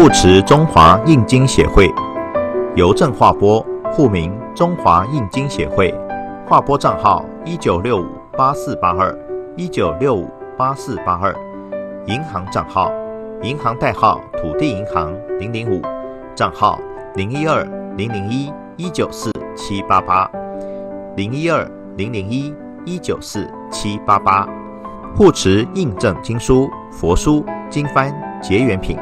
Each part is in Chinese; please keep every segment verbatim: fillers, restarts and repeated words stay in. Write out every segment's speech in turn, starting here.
护持中华印经协会，邮政划拨，户名中华印经协会，划拨账号一九六五八四八二一九六五八四八二，银行账号银行代号土地银行零零五，账号零一二零零一一九四七八八零一二零零一一九四七八八，护持印证经书、佛书、经幡、结缘品。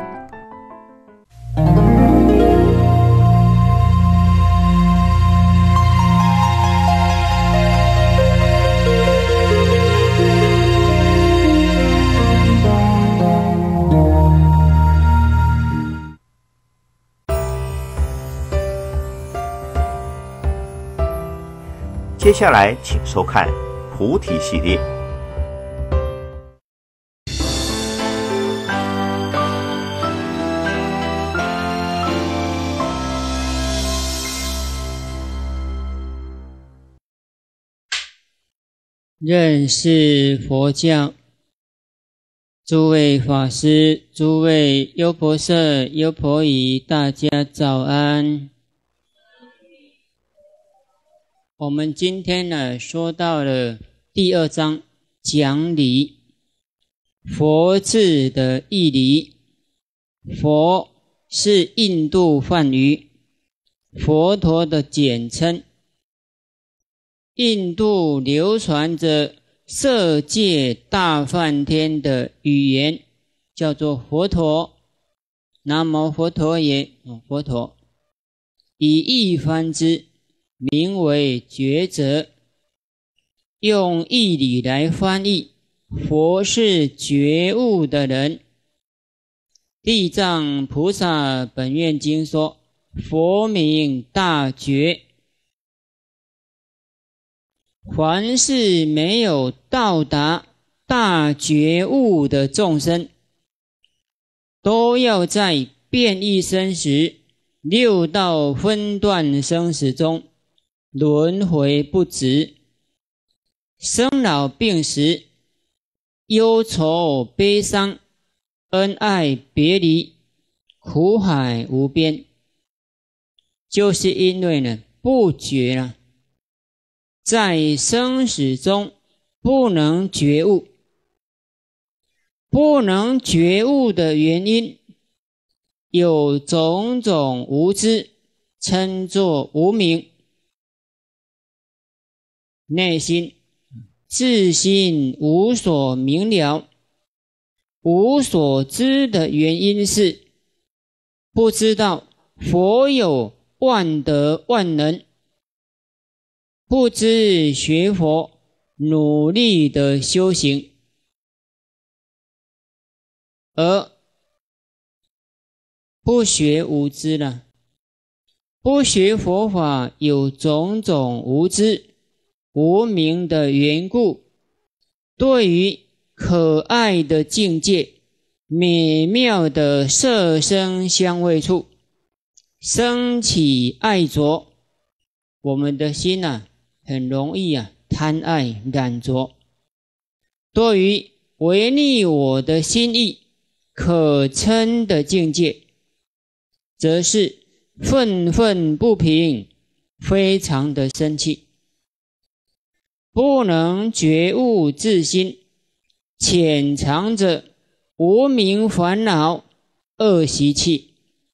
接下来，请收看菩提系列。 认识佛教，诸位法师、诸位优婆塞、优婆夷，大家早安。我们今天呢，说到了第二章讲理，佛字的义理。佛是印度梵语，佛陀的简称。印度流传着色界大梵天的语言，叫做佛陀。南无佛陀也，佛陀以义翻之，名为觉者。用义理来翻译，佛是觉悟的人。地藏菩萨本愿经说，佛名大觉。凡是没有到达大觉悟的众生，都要在变异生死、六道分段生死中轮回不止，生老病死、忧愁悲伤、恩爱别离，苦海无边。就是因为呢，不觉了，在生死中不能觉悟。不能觉悟的原因，有种种无知，称作无明。内心自心无所明了，无所知的原因是不知道佛有万德万能，不知学佛努力的修行，而不学无知了。不学佛法有种种无知无明的缘故，对于可爱的境界、美妙的色声香味触生起爱着，我们的心啊很容易啊贪爱染着。对于违逆我的心意可称的境界，则是愤愤不平，非常的生气。不能觉悟自心，潜藏着无明烦恼、恶习气。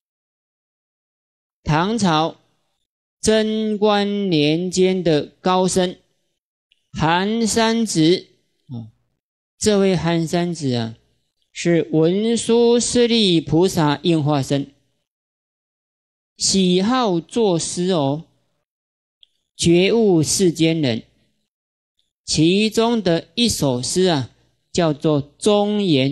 唐朝贞观年间的高僧寒山子，这位寒山子啊，是文殊师利菩萨应化身，喜好作诗哦，觉悟世间人。其中的一首诗啊，叫做《忠言》，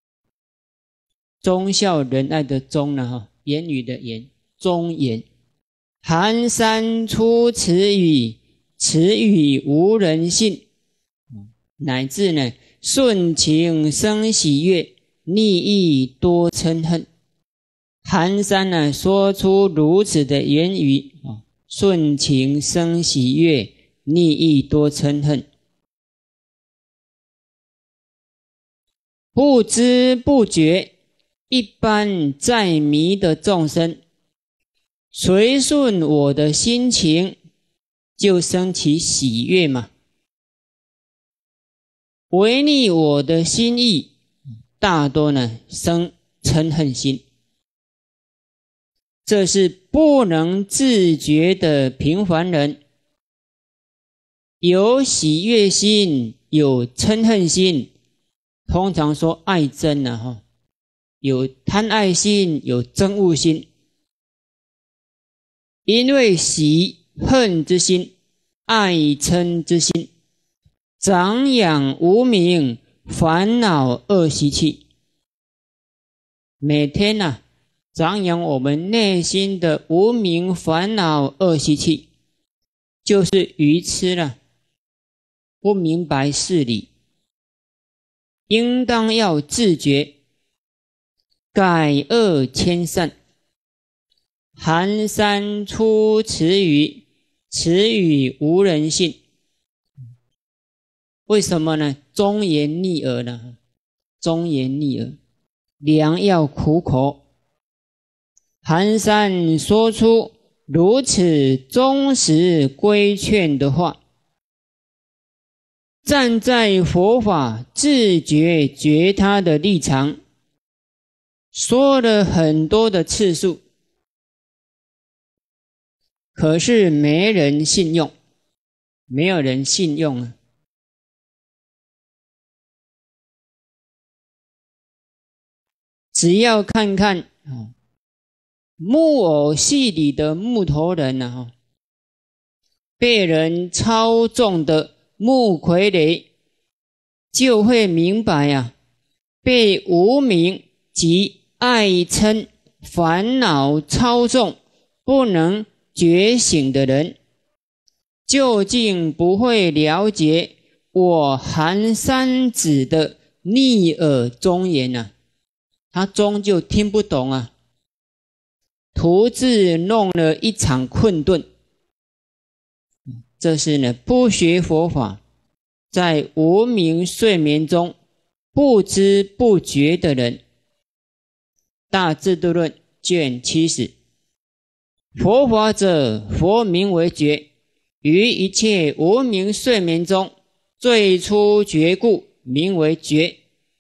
忠孝仁爱的忠呢，哈，言语的言，忠言。寒山出此语，此语无人信。乃至呢，顺情生喜悦，逆意多嗔恨。寒山呢，说出如此的言语啊，顺情生喜悦，逆意多嗔恨。不知不觉一般在迷的众生，随顺我的心情，就生起喜悦嘛。违逆我的心意，大多呢生嗔恨心。这是不能自觉的平凡人，有喜悦心，有嗔恨心，通常说爱憎啊哈，有贪爱心，有憎恶心。因为喜恨之心，爱嗔之心，长养无明烦恼恶习气，每天啊长养我们内心的无明烦恼恶习气，就是愚痴了，不明白事理，应当要自觉，改恶迁善。寒山出此语，此语无人信。为什么呢？忠言逆耳呢？忠言逆耳，良药苦口。寒山说出如此忠实规劝的话，站在佛法自觉觉他的立场，说了很多的次数，可是没人信用，没有人信用啊。只要看看啊，木偶戏里的木头人啊，被人操纵的木傀儡，就会明白啊，被无明及爱嗔烦恼操纵，不能觉醒的人，究竟不会了解我寒山子的逆耳忠言啊，他终究听不懂啊，徒自弄了一场困顿。这是呢不学佛法，在无明睡眠中不知不觉的人。大智度论卷七十，佛法者，佛名为觉，于一切无明睡眠中最初觉故，名为觉。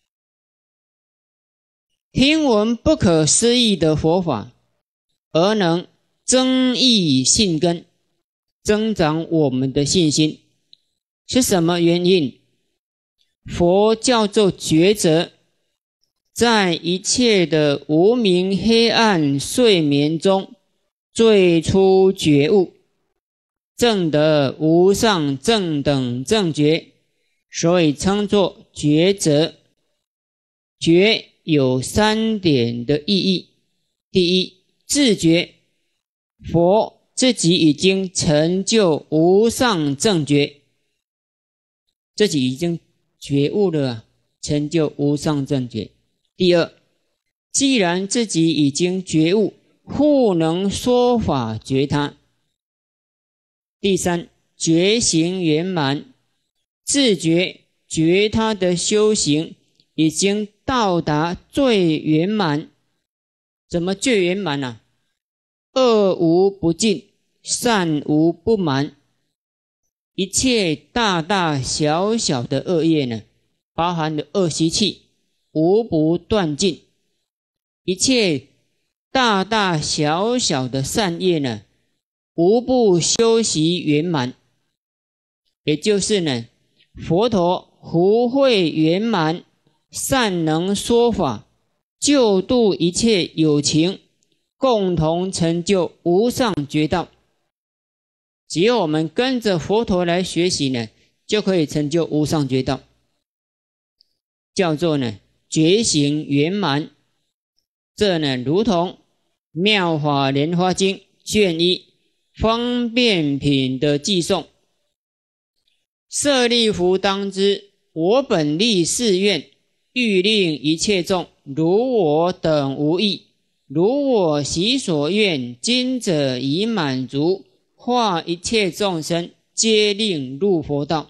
听闻不可思议的佛法，而能增益信根，增长我们的信心，是什么原因？佛叫做觉者，在一切的无明黑暗睡眠中最初觉悟，证得无上正等正觉，所以称作觉者。觉有三点的意义。第一，自觉，佛自己已经成就无上正觉，自己已经觉悟了，成就无上正觉。第二，既然自己已经觉悟，复能说法觉他。第三，觉行圆满，自觉觉他的修行已经到达最圆满。怎么最圆满啊？恶无不尽，善无不满，一切大大小小的恶业呢，包含的恶习气无不断尽，一切大大小小的善业呢，无不修习圆满。也就是呢，佛陀福慧圆满，善能说法，救度一切有情，共同成就无上觉道。只要我们跟着佛陀来学习呢，就可以成就无上觉道，叫做呢觉行圆满。这呢如同《妙法莲华经》卷一方便品的记诵：舍利弗当知，我本立誓愿，欲令一切众如我等无异，如我习所愿，今者已满足，化一切众生皆令入佛道。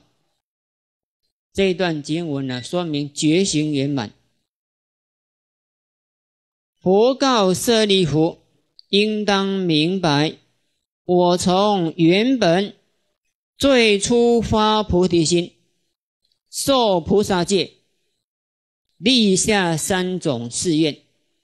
这一段经文呢，说明觉行圆满。 佛告舍利弗，应当明白，我从原本最初发菩提心，受菩萨戒，立下三种誓愿：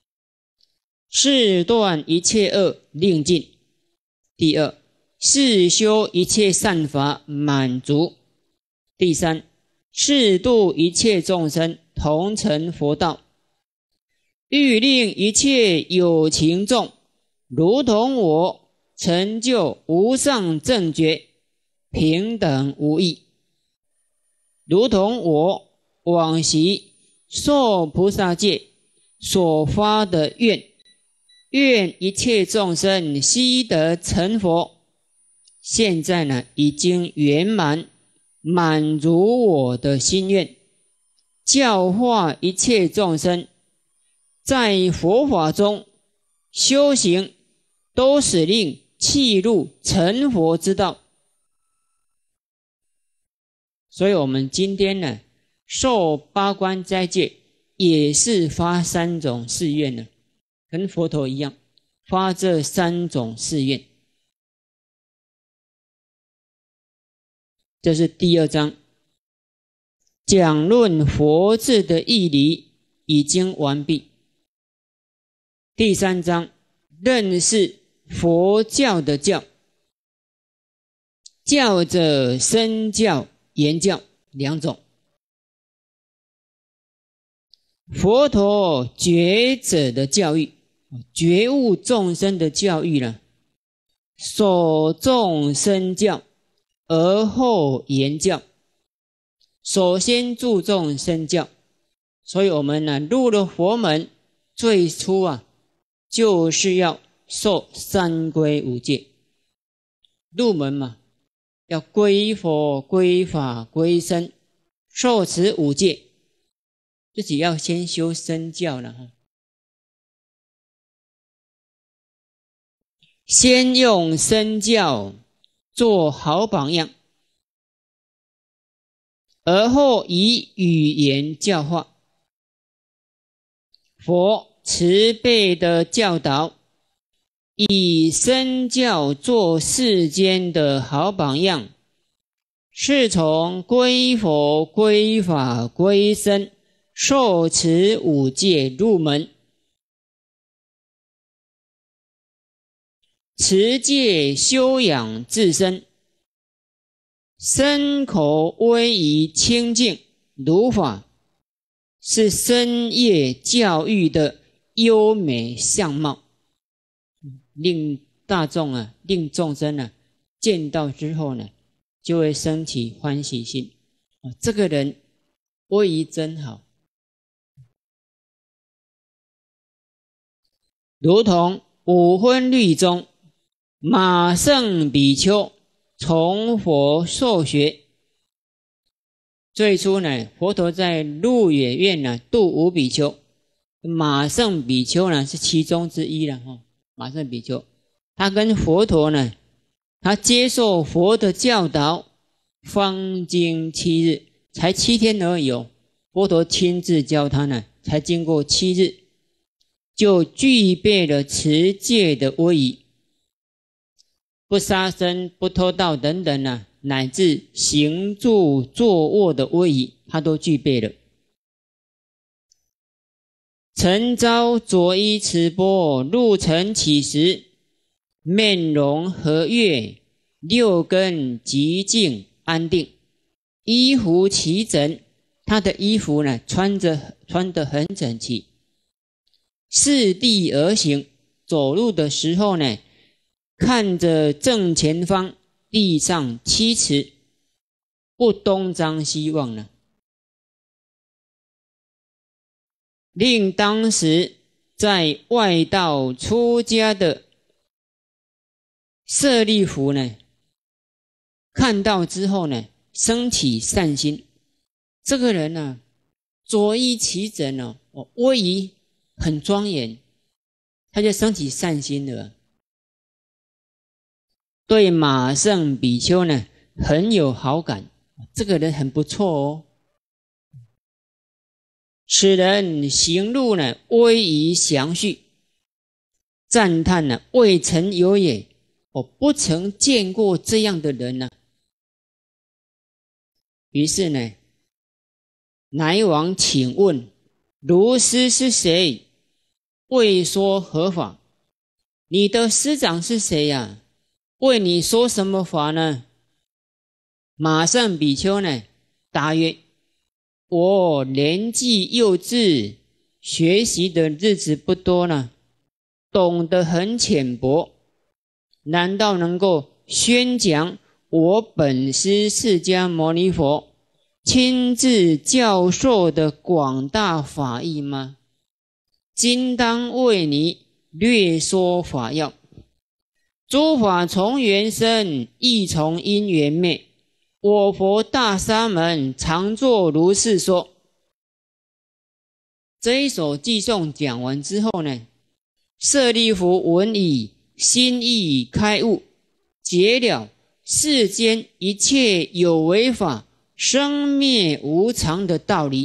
誓断一切恶，令尽；第二，誓修一切善法，满足；第三，誓度一切众生，同成佛道。欲令一切有情众，如同我，成就无上正觉，平等无异。如同我往昔受菩萨戒所发的愿，愿一切众生悉得成佛，现在呢已经圆满，满足我的心愿，教化一切众生，在佛法中修行，都使令契入成佛之道。所以我们今天呢，受八关斋戒，也是发三种誓愿呢，跟佛陀一样，发这三种誓愿。这是第二章，讲论佛字的义理已经完毕。第三章，认识佛教的教，教者身教、言教两种。佛陀觉者的教育，觉悟众生的教育呢，首重身教，而后言教。首先注重身教，所以我们呢入了佛门，最初啊就是要受三皈五戒。入门嘛，要归佛、归法、归僧，受持五戒，自己要先修身教了哈。先用身教做好榜样，而后以语言教化。佛慈悲的教导，以身教做世间的好榜样，是从归佛、归法、归僧，受持五戒入门。持戒修养自身，身口威仪清净如法，是身业教育的优美相貌，令大众啊，令众生啊见到之后呢，就会升起欢喜心。哦，这个人威仪真好，如同五分律中马胜比丘从佛受学。最初呢，佛陀在鹿野苑呢度五比丘，马胜比丘呢是其中之一了哈。马胜比丘，他跟佛陀呢，他接受佛的教导，方经七日，才七天而已哦。佛陀亲自教他呢，才经过七日，就具备了持戒的威仪，不杀生、不偷盗等等呢，乃至行住坐卧的威仪，他都具备了。晨朝着衣持钵，入晨起时，面容和悦，六根极静安定，衣服齐整，他的衣服呢穿着穿得很整齐。视地而行，走路的时候呢，看着正前方地上七尺，不东张西望呢，令当时在外道出家的舍利弗呢，看到之后呢，升起善心。这个人呢，着衣齐整哦，威仪很庄严，他就升起善心了。对马胜比丘呢很有好感，这个人很不错哦。此人行路呢威仪详序， 赞叹呢、啊，未曾有也，我不曾见过这样的人呢、啊。于是呢，乃往请问如师是谁？为说何法？你的师长是谁呀、啊？为你说什么法呢？马上比丘呢答曰：我年纪幼稚，学习的日子不多呢，懂得很浅薄，难道能够宣讲我本师释迦牟尼佛亲自教授的广大法义吗？今当为你略说法要。诸法从缘生，亦从因缘灭。我佛大沙门常作如是说。这一首偈颂讲完之后呢，舍利弗闻已，心意开悟，解了世间一切有为法生灭无常的道理，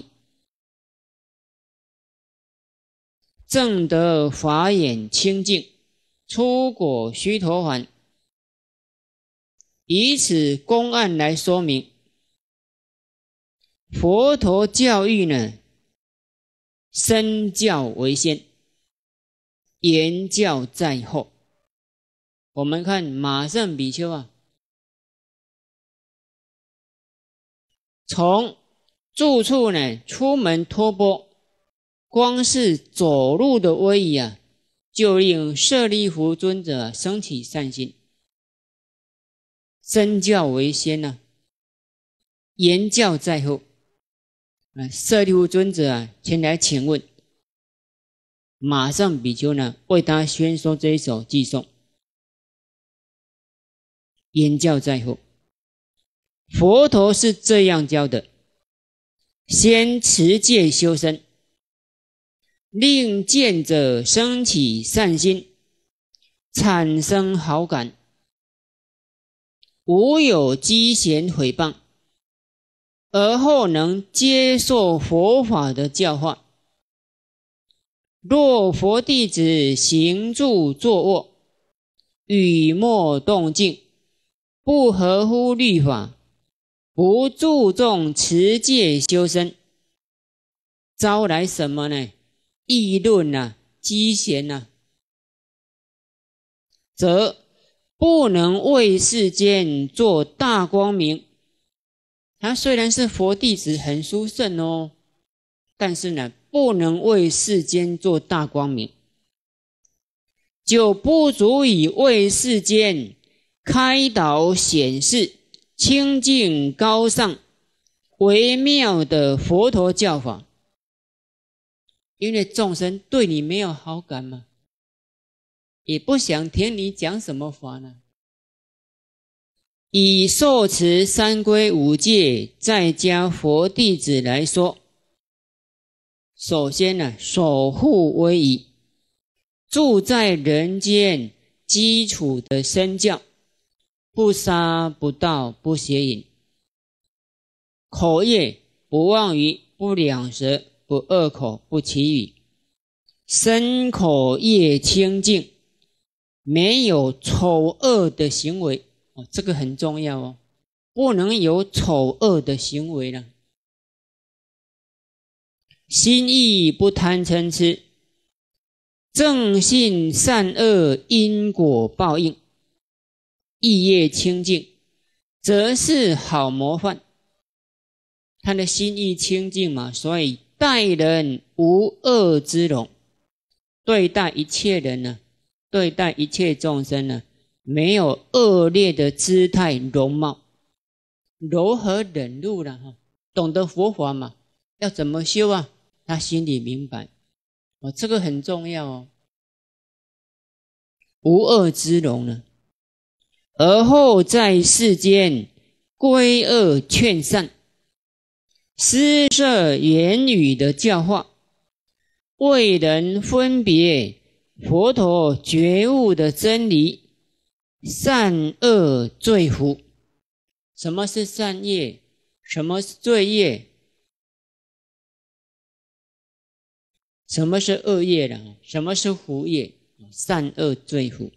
证得法眼清净，出果须陀洹。以此公案来说明，佛陀教育呢，身教为先，言教在后。我们看马胜比丘啊，从住处呢出门托钵，光是走路的威仪啊，就令舍利弗尊者生起善心。身教为先啊，言教在后。啊，舍利弗尊者啊前来请问，马上比丘呢为他宣说这一首偈颂，言教在后。佛陀是这样教的：先持戒修身，令见者生起善心，产生好感，无有讥嫌毁谤，而后能接受佛法的教化。若佛弟子行住坐卧，语默动静，不合乎律法，不注重持戒修身，招来什么呢？议论啊，讥嫌啊，则不能为世间做大光明。他虽然是佛弟子，很殊胜哦，但是呢，不能为世间做大光明，就不足以为世间开导显示清净高尚微妙的佛陀教法。因为众生对你没有好感嘛，也不想听你讲什么法呢。以受持三皈五戒在家佛弟子来说，首先呢，守护威仪，住在人间基础的身教，不杀不盗不邪淫，口业不妄语不两舌不恶口不绮语，身口业清净，没有丑恶的行为。哦，这个很重要哦，不能有丑恶的行为了。心意不贪嗔痴，正信善恶因果报应，意业清净，则是好模范。他的心意清净嘛，所以待人无恶之容，对待一切人呢，对待一切众生呢，没有恶劣的姿态容貌，柔和忍辱了哈，懂得佛法嘛，要怎么修啊？他心里明白，哦，这个很重要哦。无恶之容呢，而后在世间归恶劝善，施设言语的教化，为人分别佛陀觉悟的真理，善恶罪福。什么是善业？什么是罪业？什么是恶业呢？什么是福业？ 善恶罪福。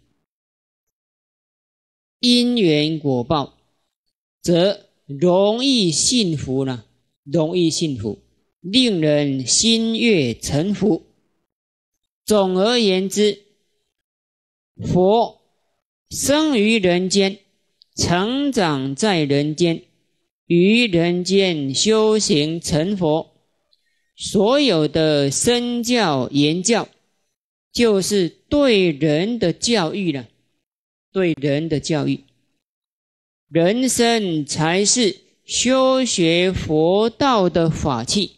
因缘果报，则容易信服了，容易信服，令人心悦诚服。总而言之，佛生于人间，成长在人间，于人间修行成佛，所有的身教言教，就是对人的教育了，对人的教育。人生才是修学佛道的法器。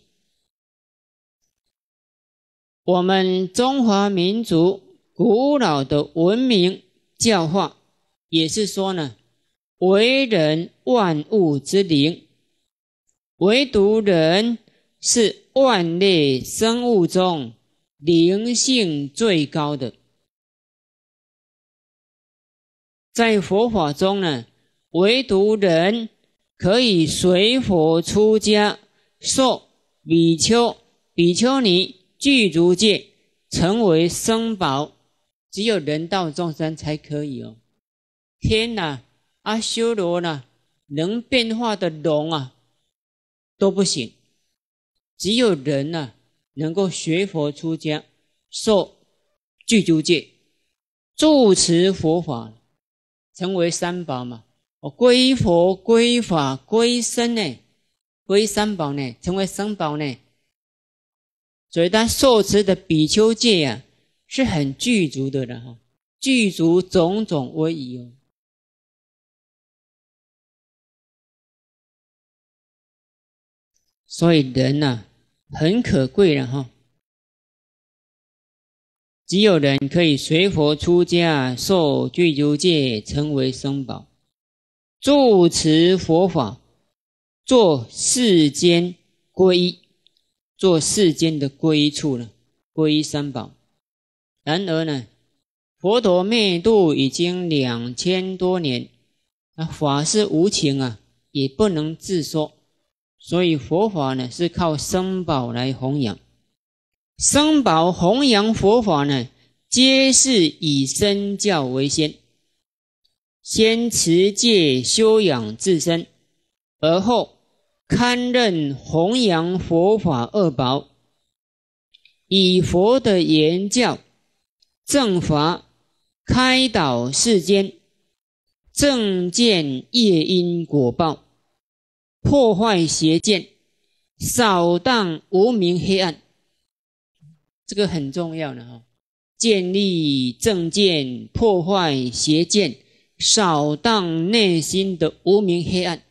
我们中华民族古老的文明教化，也是说呢，为人万物之灵，唯独人是万类生物中灵性最高的。在佛法中呢，唯独人可以随佛出家，受比丘、比丘尼具足戒，成为僧宝，只有人道众生才可以哦。天哪，阿修罗呢，能变化的龙啊都不行，只有人呢、啊、能够学佛出家，受具足戒，住持佛法，成为三宝嘛。我归佛、归法、归僧呢，归三宝呢，成为僧宝呢。所以他受持的比丘戒啊，是很具足的了哈，具足种种威仪哦。所以人呐、啊，很可贵了哈。只有人可以随佛出家，受具足戒，成为僧宝，住持佛法，做世间皈依，做世间的皈依处了，皈依三宝。然而呢，佛陀灭度已经两千多年，那法是无情啊，也不能自说，所以佛法呢是靠僧宝来弘扬。僧宝弘扬佛法呢，皆是以身教为先，先持戒修养自身，而后堪任弘扬佛法二宝，以佛的言教正法开导世间，正见业因果报，破坏邪见，扫荡无明黑暗。这个很重要的哈，建立正见，破坏邪见，扫荡内心的无明黑暗。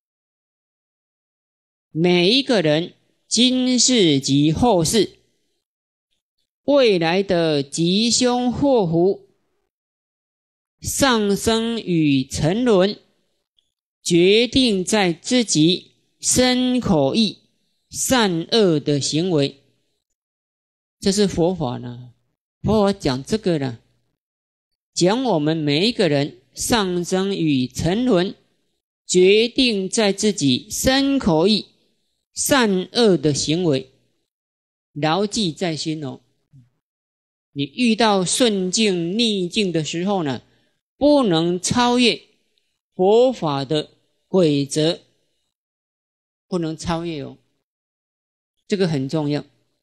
每一个人今世及后世未来的吉凶祸福，上升与沉沦，决定在自己身口意善恶的行为。这是佛法呢，佛法讲这个呢，讲我们每一个人上升与沉沦，决定在自己身口意善恶的行为，牢记在心哦。你遇到顺境逆境的时候呢，不能超越佛法的规则，不能超越哦，这个很重要。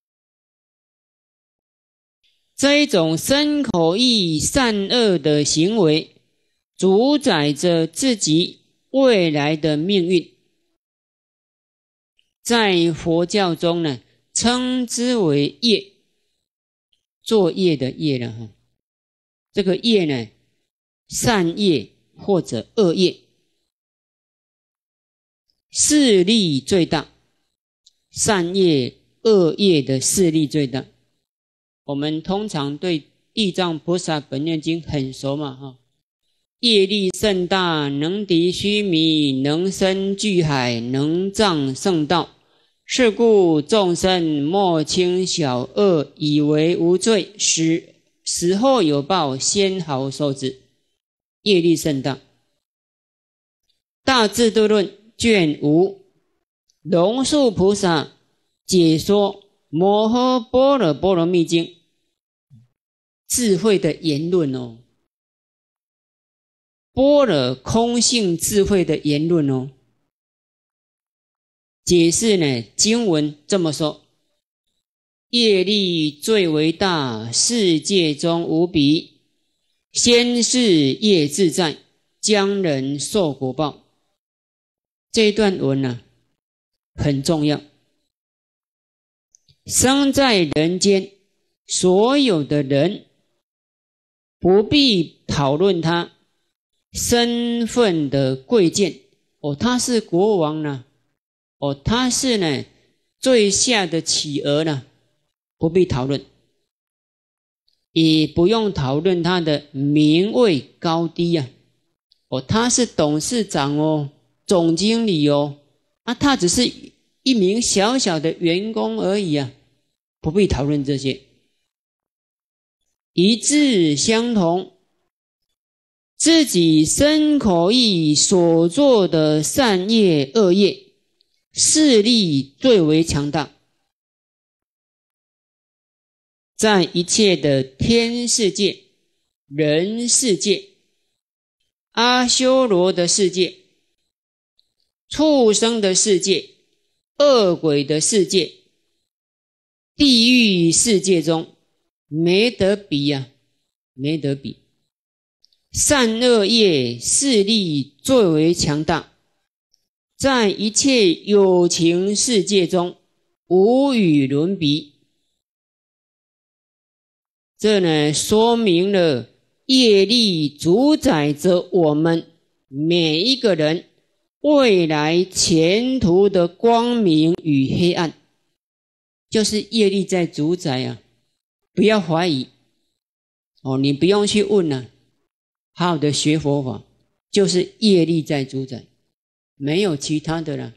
这一种身口意善恶的行为，主宰着自己未来的命运。在佛教中呢，称之为业，作业的业了哈。这个业呢，善业或者恶业，势力最大，善业恶业的势力最大。我们通常对地藏菩萨本愿经很熟嘛哈，业力甚大，能敌须弥，能生巨海，能障圣道。是故众生莫轻小恶，以为无罪，死死后有报，先毫受之。业力甚大。大智度论卷五，龙树菩萨解说摩诃般若波罗蜜经， 智慧的言论哦，般若空性智慧的言论哦。解释呢，经文这么说：业力最为大，世界中无比。先是业自在，将人受果报。这一段文呢、啊，很重要。生在人间，所有的人不必讨论他身份的贵贱哦，他是国王呢，哦，他是呢最下的企鹅呢，不必讨论，也不用讨论他的名位高低啊，哦，他是董事长哦，总经理哦，啊，他只是一名小小的员工而已啊，不必讨论这些。一致相同，自己身口意所做的善业恶业，势力最为强大。在一切的天世界、人世界、阿修罗的世界、畜生的世界、恶鬼的世界、地狱世界中，没得比呀、啊，没得比。善恶业势力最为强大，在一切有情世界中无与伦比。这呢，说明了业力主宰着我们每一个人未来前途的光明与黑暗，就是业力在主宰啊！不要怀疑哦，你不用去问啊，好好的学佛法，就是业力在主宰，没有其他的了。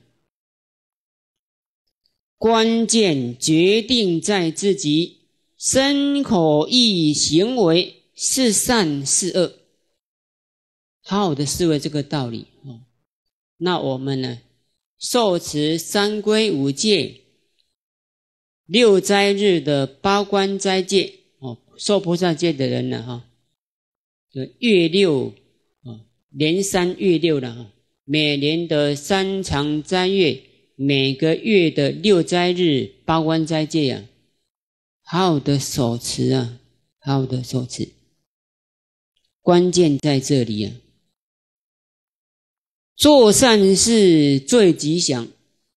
关键决定在自己身口意行为是善是恶，好好的思维这个道理哦。那我们呢，受持三皈五戒、六斋日的八关斋戒哦，受菩萨戒的人呢哈，就月六啊，连三月六了哈，每年的三长斋月，每个月的六斋日八关斋戒啊，好好的守持啊，好好的守持，关键在这里啊。做善事最吉祥，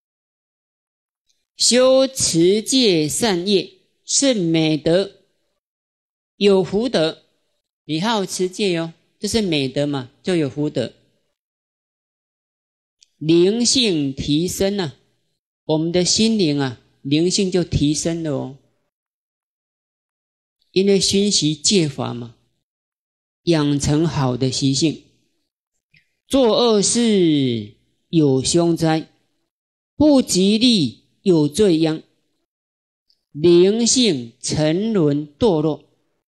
修持戒善业是美德，有福德。你好好持戒哦，这是美德嘛，就有福德。灵性提升啊，我们的心灵啊，灵性就提升了哦。因为熏习戒法嘛，养成好的习性。做恶事有凶灾，不吉利有罪殃，灵性沉沦堕落。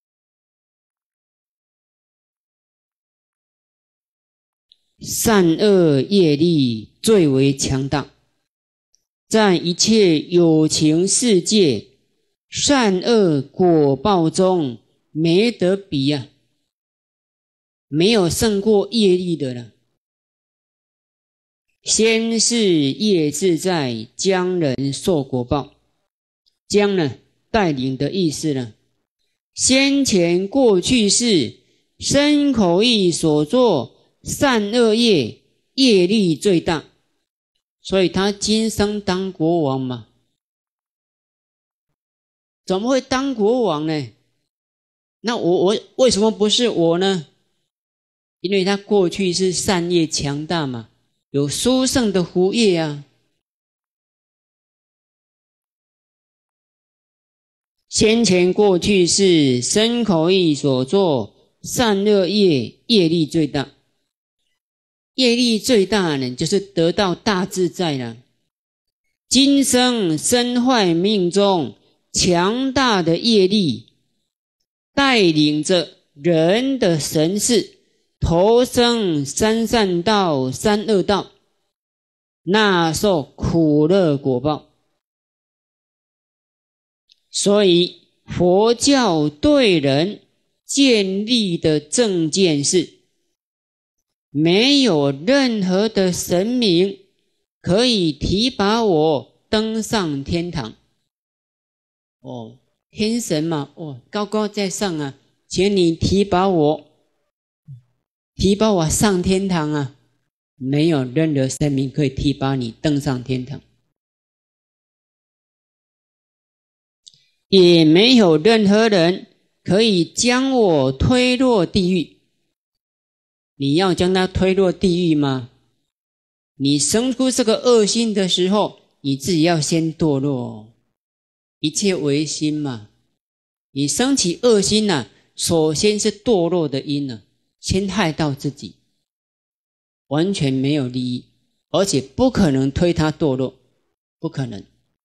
善恶业力最为强大，在一切有情世界，善恶果报中没得比啊，没有胜过业力的了。先是业自在，将人受果报。将呢，带领的意思呢，先前过去世身口意所作善恶业，业力最大，所以他今生当国王嘛。怎么会当国王呢？那我我为什么不是我呢？因为他过去是善业强大嘛，有殊胜的福业啊。先前过去是身口意所作善恶业，业力最大。业力最大呢，就是得到大自在了。今生身坏命中强大的业力，带领着人的神识投生三善道、三恶道，纳受苦乐果报。所以佛教对人建立的正见是，没有任何的神明可以提拔我登上天堂。哦，天神嘛，哦，高高在上啊，请你提拔我，提拔我上天堂啊！没有任何神明可以提拔你登上天堂，也没有任何人可以将我推落地狱。你要将他推落地狱吗？你生出这个恶心的时候，你自己要先堕落。一切唯心嘛，你生起恶心啊，首先是堕落的因啊，先害到自己，完全没有利益，而且不可能推他堕落，不可能。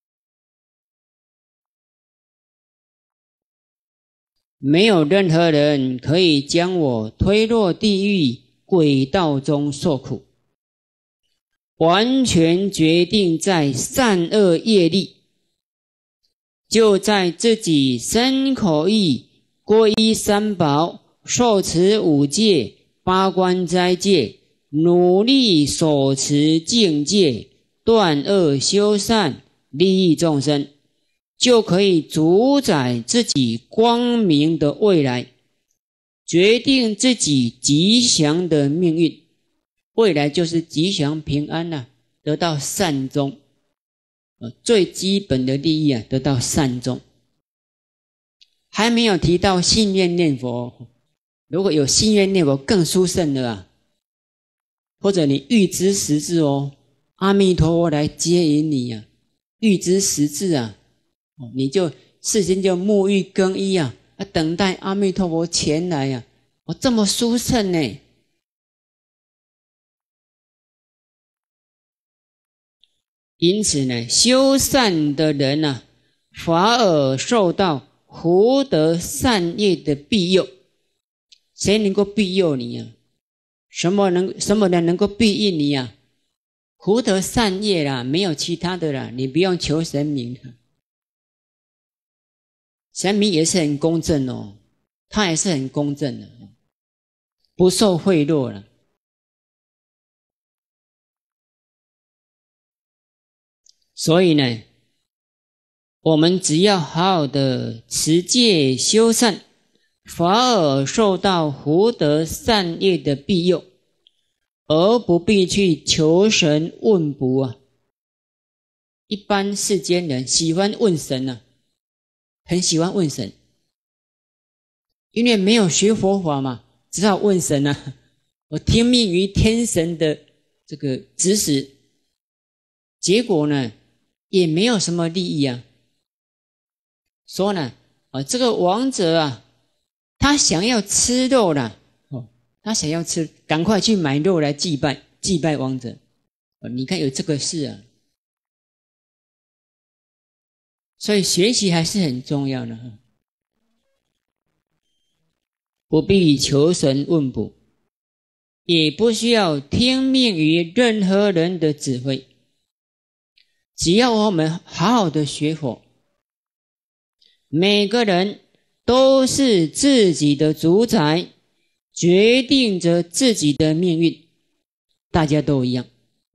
没有任何人可以将我推落地狱轨道中受苦，完全决定在善恶业力，就在自己身口意皈依三宝，受持五戒、八关斋戒，努力守持境界，断恶修善，利益众生，就可以主宰自己光明的未来，决定自己吉祥的命运。未来就是吉祥平安啊，得到善终。最基本的利益啊，得到善终。还没有提到信愿念佛，如果有信愿念佛更殊胜了啊。或者你预知时至哦，阿弥陀佛来接引你啊，预知时至啊，你就事先就沐浴更衣啊，啊等待阿弥陀佛前来啊，哦这么殊胜呢。因此呢，修善的人啊，反而受到福德善业的庇佑。谁能够庇佑你啊？什么能什么人能够庇佑你啊？福德善业啦，没有其他的啦，你不用求神明的。神明也是很公正哦，他也是很公正的，不受贿赂了。所以呢，我们只要好好的持戒修善，反而受到福德善业的庇佑，而不必去求神问卜啊。一般世间人喜欢问神啊，很喜欢问神，因为没有学佛法嘛，只好问神啊。我听命于天神的这个指使，结果呢也没有什么利益啊。说呢，啊，这个王者啊，他想要吃肉啦，哦，他想要吃，赶快去买肉来祭拜，祭拜王者。哦，你看有这个事啊，所以学习还是很重要的，不必求神问卜，也不需要听命于任何人的指挥。只要我们好好的学佛，每个人都是自己的主宰，决定着自己的命运，大家都一样。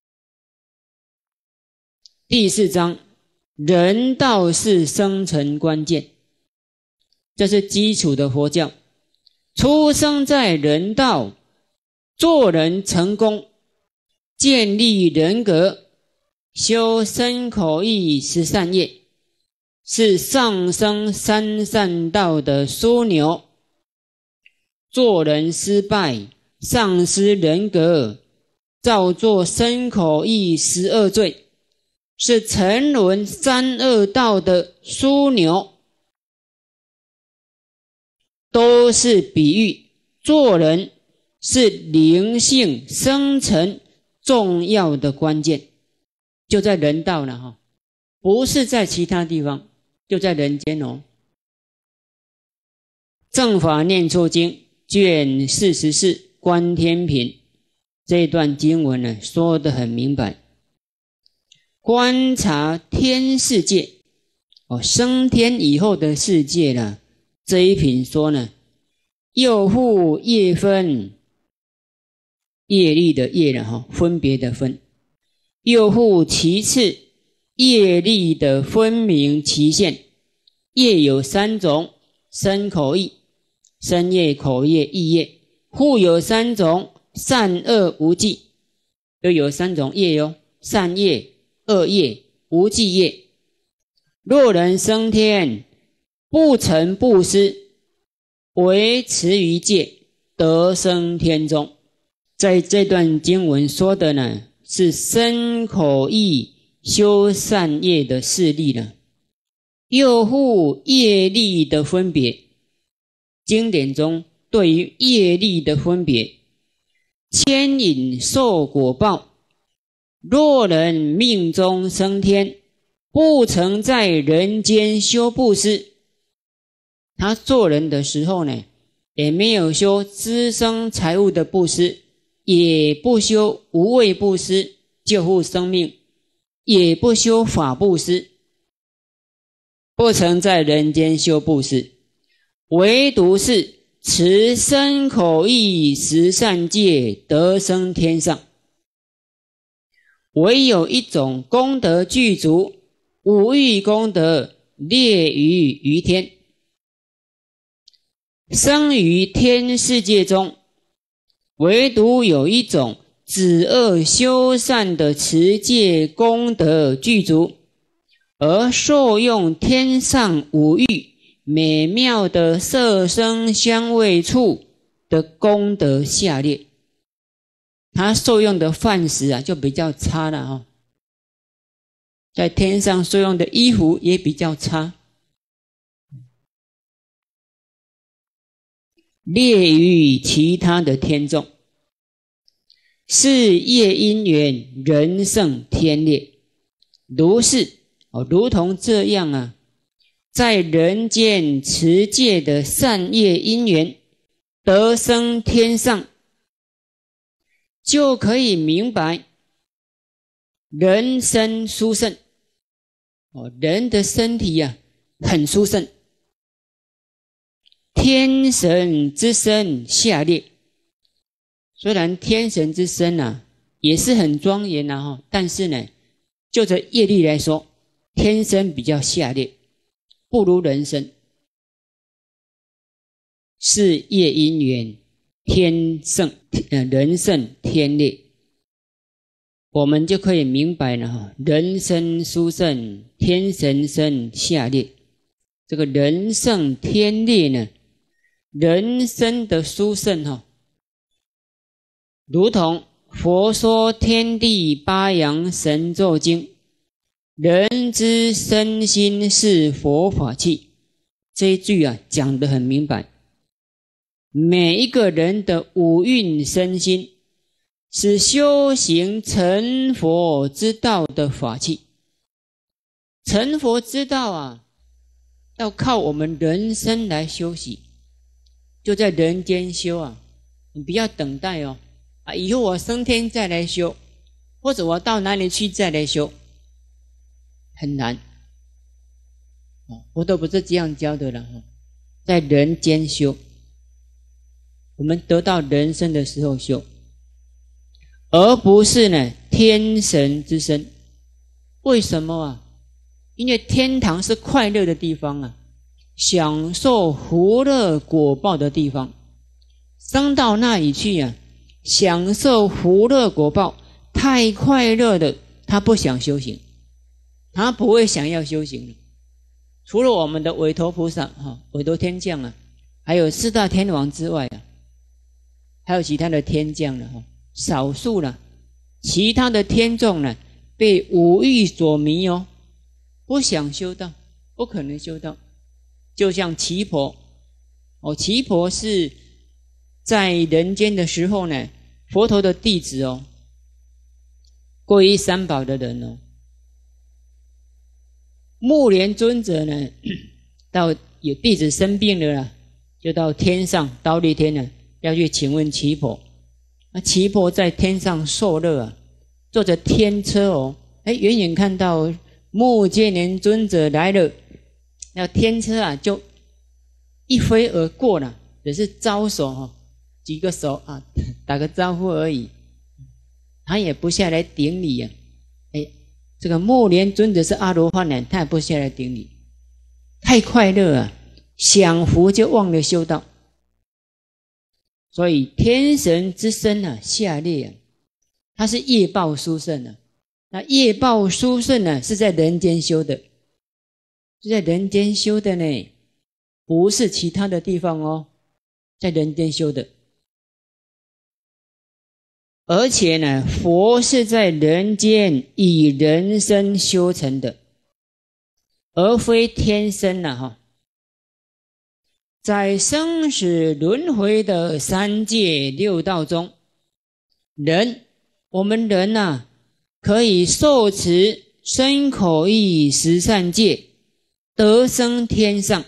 第四章，人道是生存关键，这是基础的佛教。出生在人道，做人成功，建立人格，修身口意十善业，是上升三善道的枢纽。做人失败，丧失人格，造作身口意十恶罪，是沉沦三恶道的枢纽。都是比喻，做人是灵性生成重要的关键，就在人道了哈，不是在其他地方，就在人间哦。正法念处经卷四十四观天品这一段经文呢，说得很明白。观察天世界哦，升天以后的世界呢，这一品说呢， 又复业分，业力的业了哈，分别的分。又复其次，业力的分明期限。业有三种：身口意，身业、口业、意业。复有三种：善恶无记，都有三种业哟，善业、恶业、无记业。若人升天，不成布施，维持于戒，得生天中。在这段经文说的呢，是身口意修善业的事例呢。又复业力的分别，经典中对于业力的分别，牵引受果报。若人命中升天，不曾在人间修布施，他做人的时候呢，也没有修滋生财物的布施，也不修无畏布施救护生命，也不修法布施，不曾在人间修布施，唯独是持身口意十善戒，得生天上。唯有一种功德具足，五欲功德列于于天，生于天世界中，唯独有一种止恶修善的持戒功德具足，而受用天上五欲美妙的色声香味触的功德下列。他受用的饭食啊就比较差了哈，在天上受用的衣服也比较差。列于其他的天众，是业因缘人胜天劣。如是哦，如同这样啊，在人间持戒的善业因缘得生天上，就可以明白人身殊胜哦，人的身体啊很殊胜，天神之身下列。虽然天神之身啊也是很庄严啊哈，但是呢，就着业力来说，天身比较下列，不如人身。是业因缘天胜呃人胜天劣，我们就可以明白了哈，人身殊胜，天神身下列。这个人胜天劣呢，人身的殊胜哈，如同佛说天地八阳神咒经，人之身心是佛法器，这一句啊讲得很明白。每一个人的五蕴身心是修行成佛之道的法器。成佛之道啊，要靠我们人生来修习，就在人间修啊，你不要等待哦，啊，以后我升天再来修，或者我到哪里去再来修，很难。佛陀不是这样教的了，在人间修。我们得到人生的时候修，而不是呢天神之身。为什么啊？因为天堂是快乐的地方啊，享受福乐果报的地方。升到那里去啊，享受福乐果报太快乐的，他不想修行，他不会想要修行。除了我们的韦陀菩萨哈、韦陀天将啊，还有四大天王之外啊，还有其他的天将了哈，少数了，其他的天众呢，被五欲所迷哦，不想修道，不可能修道。就像奇婆哦，奇婆是在人间的时候呢，佛陀的弟子哦，皈依三宝的人哦。目连尊者呢，到有弟子生病了啦，就到天上忉利天呢，要去请问奇婆。那奇婆在天上受乐啊，坐着天车哦，哎，远远看到目犍连尊者来了，那天车啊就一飞而过了， 只是招手哈，举个手啊，打个招呼而已，他也不下来顶礼呀、啊。哎，这个目连尊者是阿罗汉呢，他也不下来顶礼，太快乐啊，享福就忘了修道。所以天神之身啊，下列啊，他是业报殊胜啊。那业报殊胜呢，是在人间修的，是在人间修的呢，不是其他的地方哦，在人间修的。而且呢，佛是在人间以人身修成的，而非天身啊哈。在生死轮回的三界六道中，人，我们人啊，可以受持身口意十善戒，得生天上，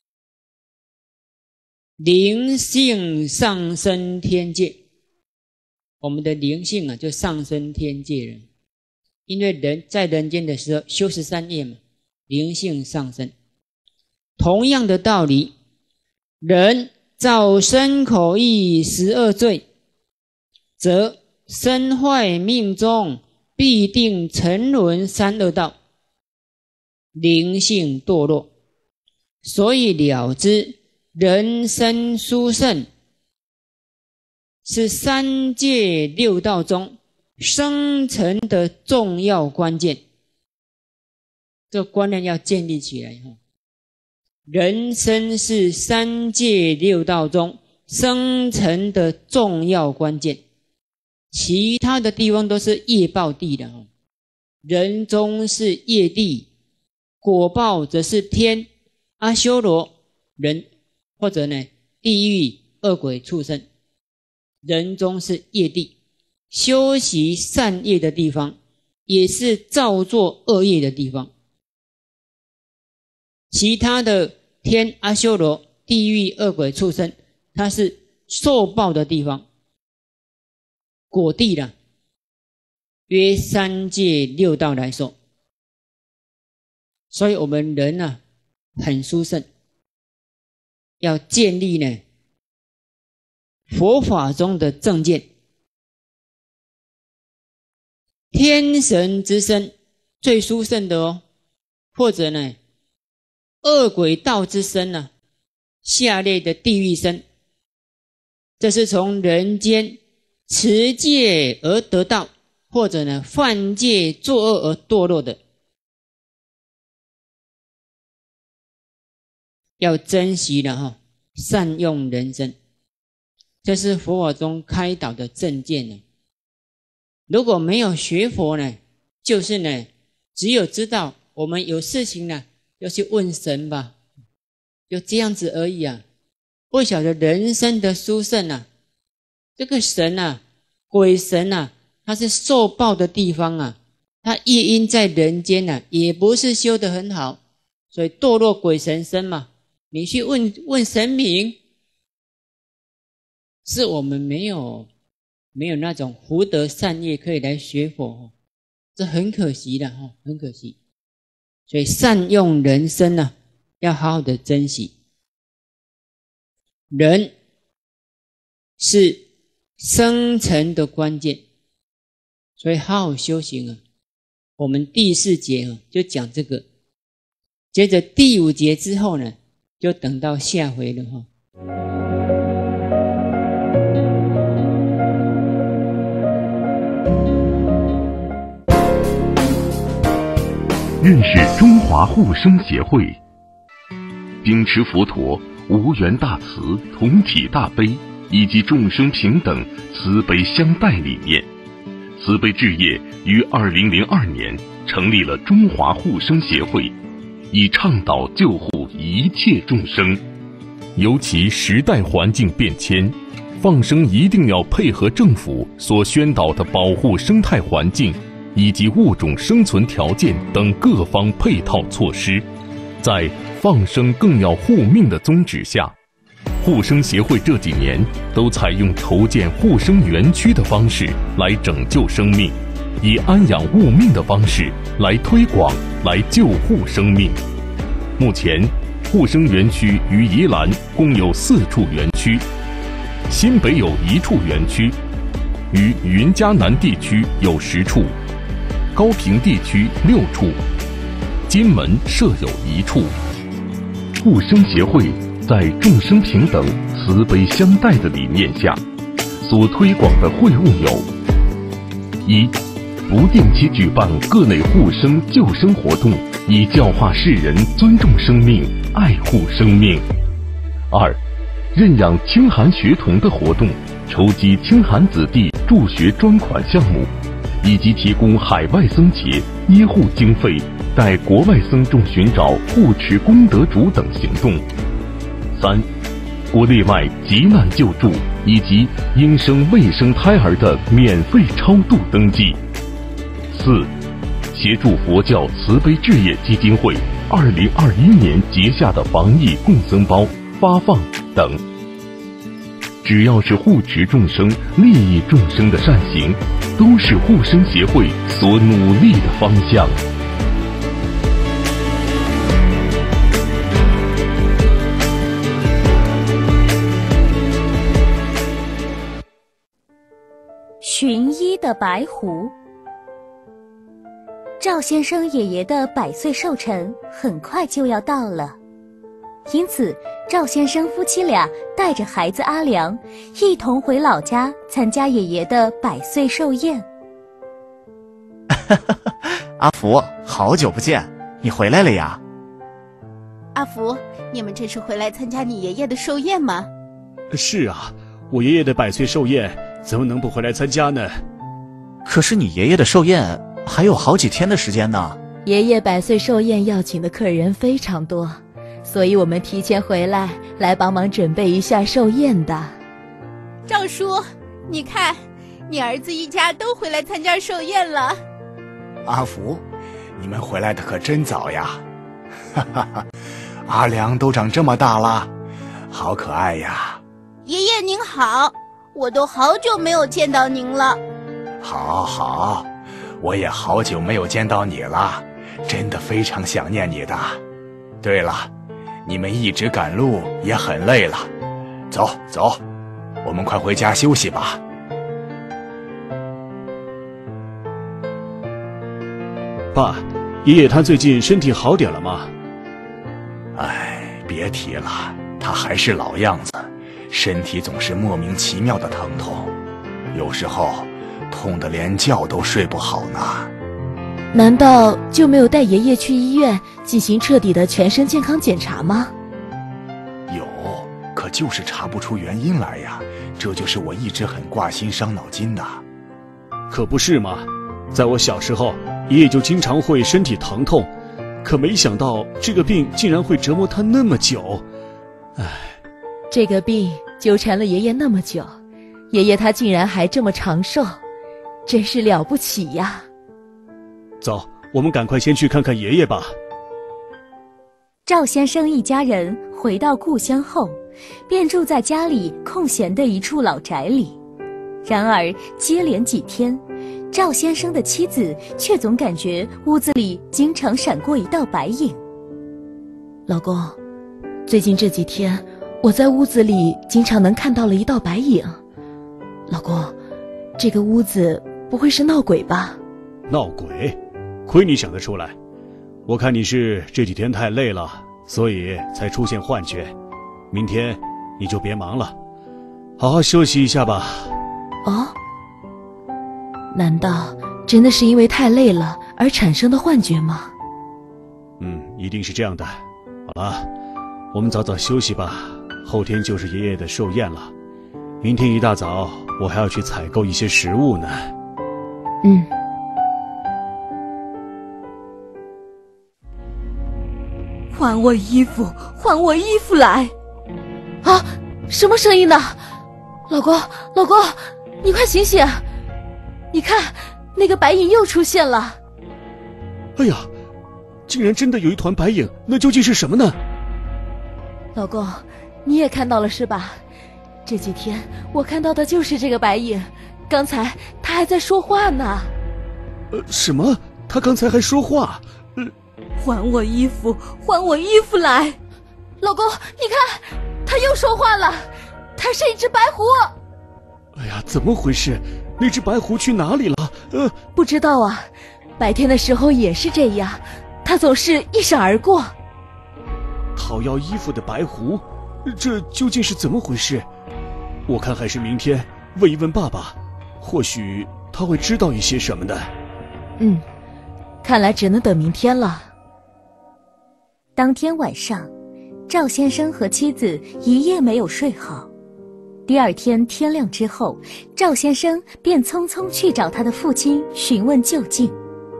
灵性上升天界。我们的灵性啊，就上升天界了。因为人在人间的时候修十三业嘛，灵性上升。同样的道理，人造身口意十二罪，则身坏命中必定沉沦三恶道，灵性堕落。所以了知人身殊胜是三界六道中生成的重要关键，这个观念要建立起来。人生是三界六道中生成的重要关键，其他的地方都是业报地的。人中是业地，果报则是天、阿修罗、人，或者呢地狱、恶鬼、畜生。人中是业地，修习善业的地方，也是造作恶业的地方。其他的天、阿修罗、地狱、恶鬼、畜生，它是受报的地方，果地啦，约三界六道来说。所以我们人啊，很殊胜，要建立呢佛法中的正见。天神之身最殊胜的哦，或者呢恶鬼道之身呢、啊，下列的地狱身，这是从人间持戒而得到，或者呢犯戒作恶而堕落的。要珍惜了哈，善用人生，这是佛法中开导的正见呢。如果没有学佛呢，就是呢只有知道我们有事情呢要去问神吧，就这样子而已啊，不晓得人生的殊胜啊。这个神啊，鬼神啊，他是受报的地方啊，他业因在人间啊，也不是修得很好，所以堕落鬼神身嘛。你去问问神明，是我们没有没有那种福德善业可以来学佛，这很可惜的哈，很可惜。所以善用人生呢、啊，要好好的珍惜。人是生成的关键，所以好好修行啊。我们第四节啊就讲这个，接着第五节之后呢，就等到下回了哈。 认识中华护生协会，秉持佛陀无缘大慈、同体大悲以及众生平等、慈悲相待理念，慈悲置业于二零零二年成立了中华护生协会，以倡导救护一切众生。尤其时代环境变迁，放生一定要配合政府所宣导的保护生态环境以及物种生存条件等各方配套措施，在放生更要护命的宗旨下，护生协会这几年都采用筹建护生园区的方式来拯救生命，以安养物命的方式来推广、来救护生命。目前护生园区于宜兰共有四处园区，新北有一处园区，于云嘉南地区有十处，高屏地区六处，金门设有一处。护生协会在众生平等、慈悲相待的理念下，所推广的会务有：一、不定期举办各类护生救生活动，以教化世人尊重生命、爱护生命；二、认养清寒学童的活动，筹集清寒子弟助学专款项目，以及提供海外僧节医护经费，带国外僧众寻找护持功德主等行动；三、国内外急难救助以及应生未生胎儿的免费超度登记；四、协助佛教慈悲置业基金会二零二一年结下的防疫共僧包发放等。只要是护持众生、利益众生的善行，都是护生协会所努力的方向。 寻医的白狐。赵先生爷爷的百岁寿辰很快就要到了，因此赵先生夫妻俩带着孩子阿良一同回老家参加爷爷的百岁寿宴。 阿福，好久不见，你回来了呀？ 阿福，你们这是回来参加你爷爷的寿宴吗？ 是啊，我爷爷的百岁寿宴怎么能不回来参加呢？ 可是你爷爷的寿宴还有好几天的时间呢。 爷爷百岁寿宴要请的客人非常多，所以我们提前回来来帮忙准备一下寿宴的。 赵叔，你看，你儿子一家都回来参加寿宴了。 阿福，你们回来的可真早呀！哈哈哈，阿良都长这么大了，好可爱呀！ 爷爷您好，我都好久没有见到您了。 好好，我也好久没有见到你了，真的非常想念你的。对了，你们一直赶路也很累了，走走，我们快回家休息吧。 爸，爷爷他最近身体好点了吗？ 哎，别提了，他还是老样子，身体总是莫名其妙的疼痛，有时候痛得连觉都睡不好呢。 难道就没有带爷爷去医院进行彻底的全身健康检查吗？ 有，可就是查不出原因来呀，这就是我一直很挂心伤脑筋的。 可不是嘛，在我小时候，爷爷就经常会身体疼痛，可没想到这个病竟然会折磨他那么久。唉， 这个病纠缠了爷爷那么久，爷爷他竟然还这么长寿，真是了不起呀。 走，我们赶快先去看看爷爷吧。 赵先生一家人回到故乡后，便住在家里空闲的一处老宅里。然而接连几天，赵先生的妻子却总感觉屋子里经常闪过一道白影。 老公，最近这几天我在屋子里经常能看到了一道白影。老公，这个屋子不会是闹鬼吧？ 闹鬼？亏你想得出来。我看你是这几天太累了，所以才出现幻觉。明天你就别忙了，好好休息一下吧。 哦，难道真的是因为太累了而产生的幻觉吗？ 嗯，一定是这样的。好了，我们早早休息吧，后天就是爷爷的寿宴了。明天一大早我还要去采购一些食物呢。 嗯。 还我衣服，还我衣服来！ 啊，什么声音呢？老公，老公，你快醒醒！你看，那个白影又出现了。 哎呀，竟然真的有一团白影，那究竟是什么呢？ 老公，你也看到了是吧？这几天我看到的就是这个白影，刚才他还在说话呢。 呃，什么？他刚才还说话？呃， 还我衣服，还我衣服来！ 老公，你看，他又说话了，他是一只白狐。 哎呀，怎么回事？那只白狐去哪里了？呃， 不知道啊，白天的时候也是这样，他总是一闪而过。 讨要衣服的白狐，这究竟是怎么回事？我看还是明天问一问爸爸，或许他会知道一些什么的。 嗯，看来只能等明天了。 当天晚上，赵先生和妻子一夜没有睡好。第二天天亮之后，赵先生便匆匆去找他的父亲询问究竟。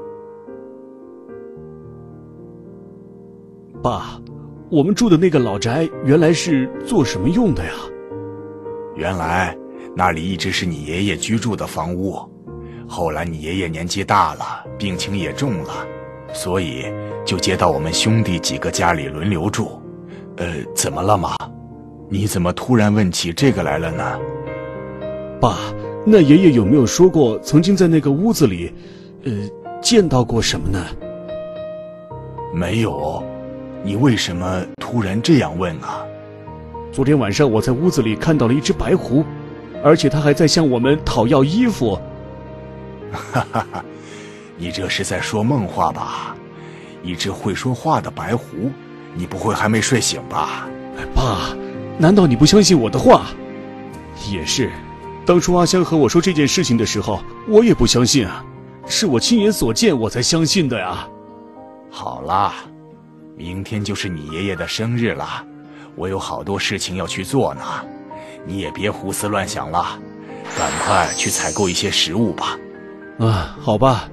爸，我们住的那个老宅原来是做什么用的呀？ 原来那里一直是你爷爷居住的房屋，后来你爷爷年纪大了，病情也重了，所以就接到我们兄弟几个家里轮流住。呃，怎么了吗？你怎么突然问起这个来了呢？ 爸，那爷爷有没有说过曾经在那个屋子里，呃，见到过什么呢？ 没有。你为什么突然这样问啊？ 昨天晚上我在屋子里看到了一只白狐，而且它还在向我们讨要衣服。 哈哈哈，你这是在说梦话吧？一只会说话的白狐，你不会还没睡醒吧？ 爸，难道你不相信我的话？也是，当初阿香和我说这件事情的时候，我也不相信啊，是我亲眼所见我才相信的呀。 好啦，明天就是你爷爷的生日了，我有好多事情要去做呢，你也别胡思乱想了，赶快去采购一些食物吧。 啊，好吧。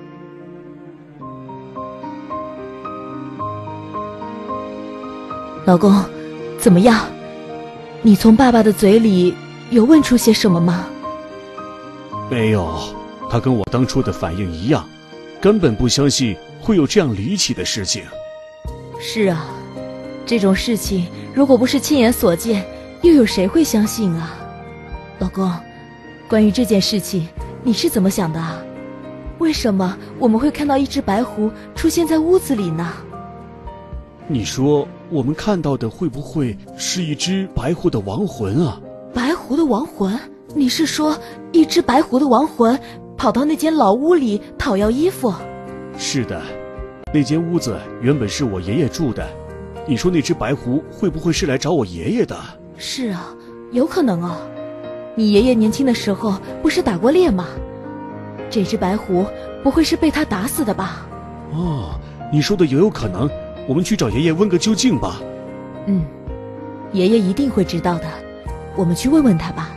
老公，怎么样？你从爸爸的嘴里有问出些什么吗？ 没有，他跟我当初的反应一样，根本不相信会有这样离奇的事情。 是啊，这种事情如果不是亲眼所见，又有谁会相信啊？老公，关于这件事情你是怎么想的啊？为什么我们会看到一只白狐出现在屋子里呢？ 你说我们看到的会不会是一只白狐的亡魂啊？ 白狐的亡魂？你是说一只白狐的亡魂跑到那间老屋里讨要衣服？ 是的，那间屋子原本是我爷爷住的，你说那只白狐会不会是来找我爷爷的？ 是啊，有可能啊。你爷爷年轻的时候不是打过猎吗？这只白狐不会是被他打死的吧？ 哦，你说的也有可能，我们去找爷爷问个究竟吧。 嗯，爷爷一定会知道的，我们去问问他吧。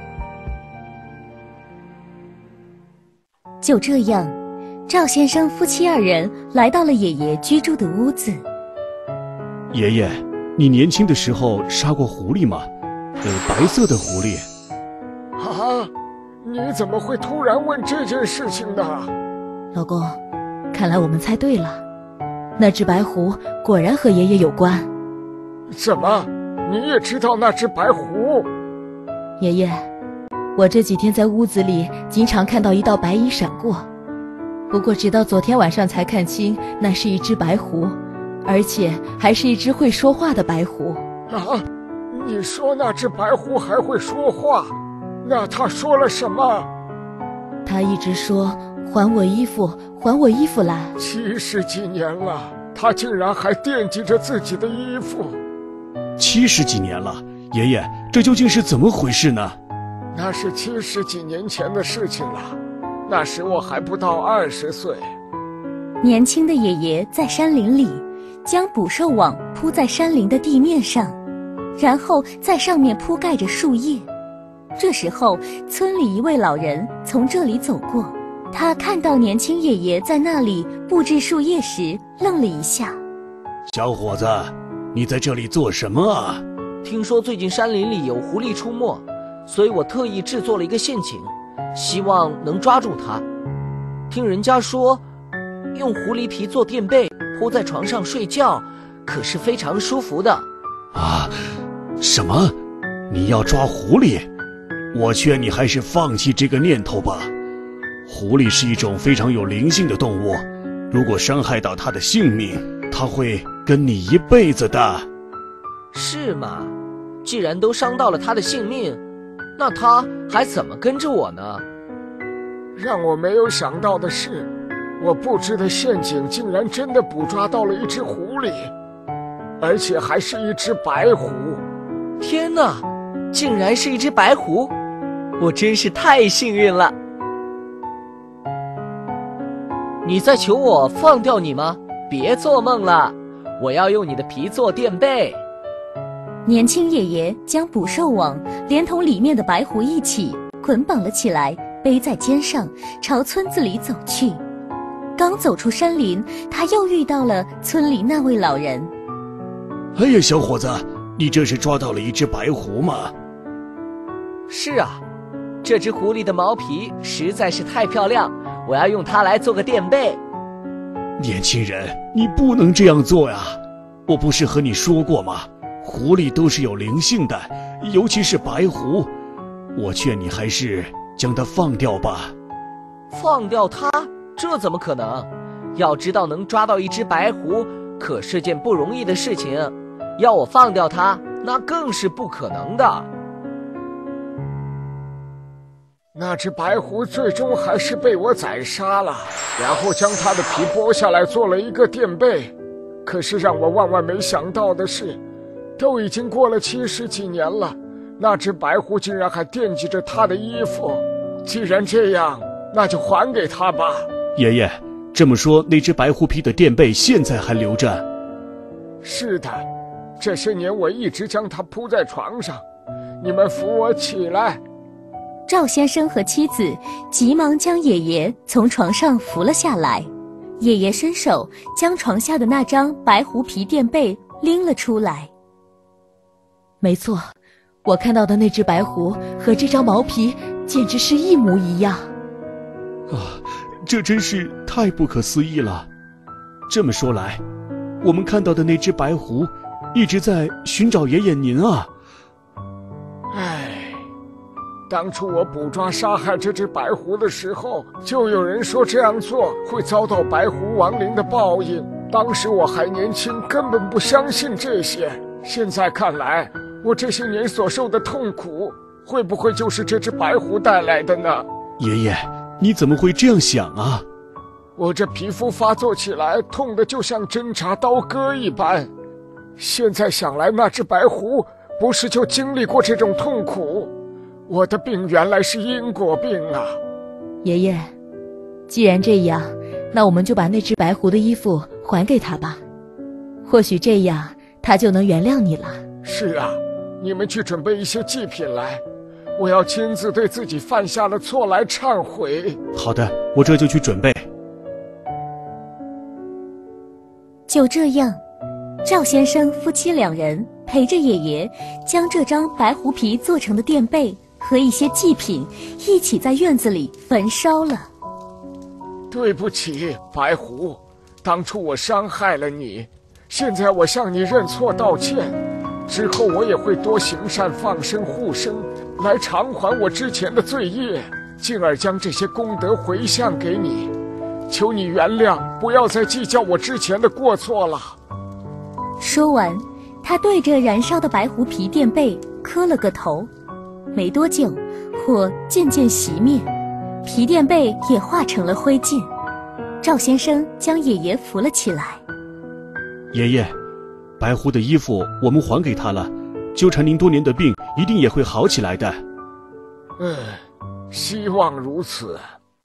就这样，赵先生夫妻二人来到了爷爷居住的屋子。 爷爷，你年轻的时候杀过狐狸吗？呃，白色的狐狸。 啊，你怎么会突然问这件事情呢？ 老公，看来我们猜对了，那只白狐果然和爷爷有关。 怎么，你也知道那只白狐？ 爷爷，我这几天在屋子里经常看到一道白影闪过，不过直到昨天晚上才看清那是一只白狐，而且还是一只会说话的白狐。 啊，你说那只白狐还会说话？那他说了什么？ 他一直说还我衣服，还我衣服来。 七十几年了，他竟然还惦记着自己的衣服。 七十几年了，爷爷，这究竟是怎么回事呢？ 那是七十几年前的事情了，那时我还不到二十岁。 年轻的爷爷在山林里将捕兽网铺在山林的地面上，然后在上面铺盖着树叶。这时候，村里一位老人从这里走过，他看到年轻爷爷在那里布置树叶时，愣了一下。 小伙子，你在这里做什么啊？ 听说最近山林里有狐狸出没，所以我特意制作了一个陷阱，希望能抓住它。听人家说，用狐狸皮做垫被，铺在床上睡觉，可是非常舒服的。 啊，什么？你要抓狐狸？我劝你还是放弃这个念头吧。狐狸是一种非常有灵性的动物，如果伤害到它的性命，它会跟你一辈子的。 是吗？既然都伤到了他的性命，那他还怎么跟着我呢？ 让我没有想到的是，我布置的陷阱竟然真的捕捉到了一只狐狸，而且还是一只白狐。 天哪，竟然是一只白狐！我真是太幸运了。你在求我放掉你吗？别做梦了，我要用你的皮做垫背。 年轻爷爷将捕兽网连同里面的白狐一起捆绑了起来，背在肩上，朝村子里走去。刚走出山林，他又遇到了村里那位老人。 哎呀，小伙子，你这是抓到了一只白狐吗？ 是啊，这只狐狸的毛皮实在是太漂亮，我要用它来做个垫背。 年轻人，你不能这样做呀！我不是和你说过吗？狐狸都是有灵性的，尤其是白狐。我劝你还是将它放掉吧。 放掉它？这怎么可能？要知道能抓到一只白狐可是件不容易的事情，要我放掉它，那更是不可能的。 那只白狐最终还是被我宰杀了，然后将它的皮剥下来做了一个垫背。可是让我万万没想到的是，都已经过了七十几年了，那只白狐竟然还惦记着他的衣服。既然这样，那就还给他吧。 爷爷，这么说那只白狐皮的垫背现在还留着？ 是的，这些年我一直将它铺在床上。你们扶我起来。 赵先生和妻子急忙将爷爷从床上扶了下来。爷爷伸手将床下的那张白狐皮垫背拎了出来。 没错，我看到的那只白狐和这张毛皮简直是一模一样。 啊，这真是太不可思议了。这么说来，我们看到的那只白狐一直在寻找爷爷您啊。 唉，当初我捕抓杀害这只白狐的时候，就有人说这样做会遭到白狐亡灵的报应。当时我还年轻，根本不相信这些。现在看来，我这些年所受的痛苦，会不会就是这只白狐带来的呢？ 爷爷，你怎么会这样想啊？ 我这皮肤发作起来，痛得就像针插刀割一般。现在想来，那只白狐不是就经历过这种痛苦？我的病原来是因果病啊！ 爷爷，既然这样，那我们就把那只白狐的衣服还给他吧。或许这样，他就能原谅你了。 是啊，你们去准备一些祭品来，我要亲自对自己犯下的错来忏悔。 好的，我这就去准备。 就这样，赵先生夫妻两人陪着爷爷，将这张白狐皮做成的垫背和一些祭品一起在院子里焚烧了。 对不起，白狐，当初我伤害了你，现在我向你认错道歉。之后我也会多行善放生护生，来偿还我之前的罪业，进而将这些功德回向给你。求你原谅，不要再计较我之前的过错了。 说完，他对着燃烧的白狐皮垫背磕了个头。没多久，火渐渐熄灭，皮垫背也化成了灰烬。赵先生将爷爷扶了起来。 爷爷，白狐的衣服我们还给他了，纠缠您多年的病一定也会好起来的。 嗯，希望如此。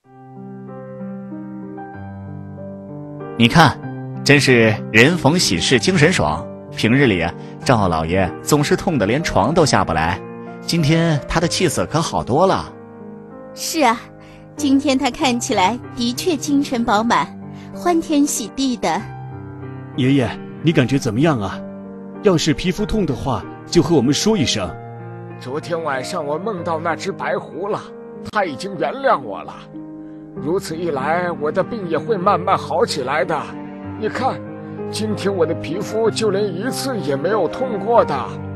你看，真是人逢喜事精神爽。平日里赵老爷总是痛得连床都下不来，今天他的气色可好多了。 是啊，今天他看起来的确精神饱满，欢天喜地的。 爷爷，你感觉怎么样啊？要是皮肤痛的话，就和我们说一声。 昨天晚上我梦到那只白狐了，它已经原谅我了。如此一来，我的病也会慢慢好起来的。你看，今天我的皮肤就连一次也没有痛过的。